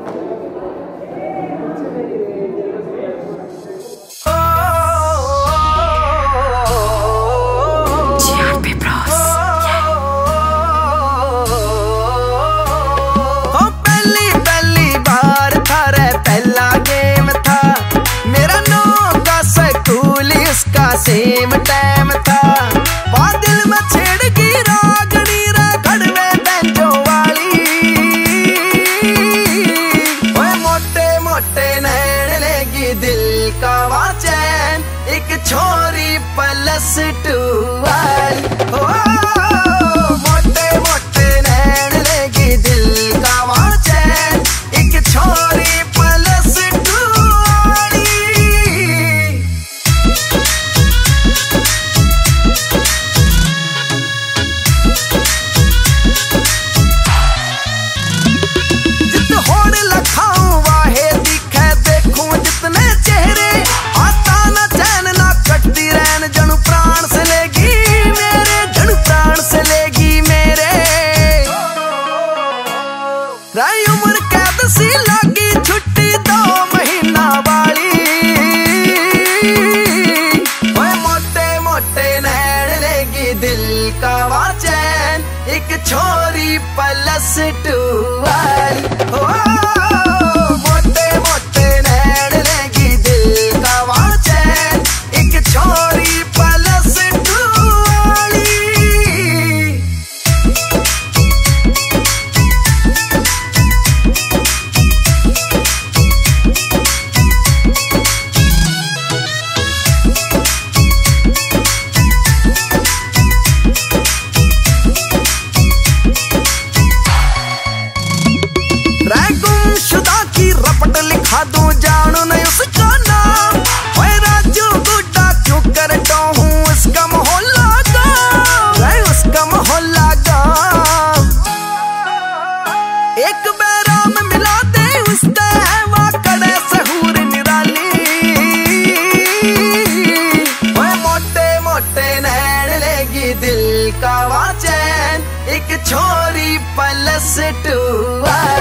Same time था बादल में छेड़गी रागनी रे खड़वे बेंचों वाली। ओए मोटे मोटे नैन लेगी दिल का वाचैन एक छोरी प्लस टू वाली। मोटे मोटे नैन लेगी दिल का वाचैन एक छोरी प्लस टू वाली। उम्र कैद सी लगी छुट्टी 2 महीना वाली। ओए मोटे मोटे नैन लेगी दिल का वाचैन एक छोरी प्लस टू वाली। मोटे मोटे नैन लेगी दिल का वाचैन एक छोरी प्लस टू वाली। गुमशुदा की रपट लिखा दूं जानू नहीं उसका नाम। ओए राजू गुड्डा क्यों करता हूँ उसका मोहल्ला गाँव। उसका मोहल्ला गाँव एक बैराम मिला दे उससे वहाँ कड़े सहूर निराली। ओए मोटे मोटे नैन लेगी दिल का वाचैन एक छोरी प्लस टू।